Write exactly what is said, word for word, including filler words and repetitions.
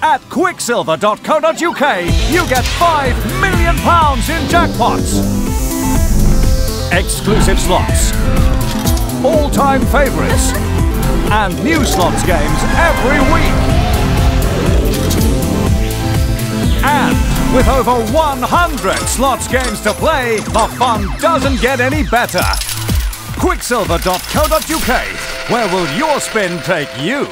At quicksilver dot co dot U K, you get five million pounds in jackpots. Exclusive slots, all-time favourites, and new slots games every week. And with over one hundred slots games to play, the fun doesn't get any better. quicksilver dot co dot U K. Where will your spin take you?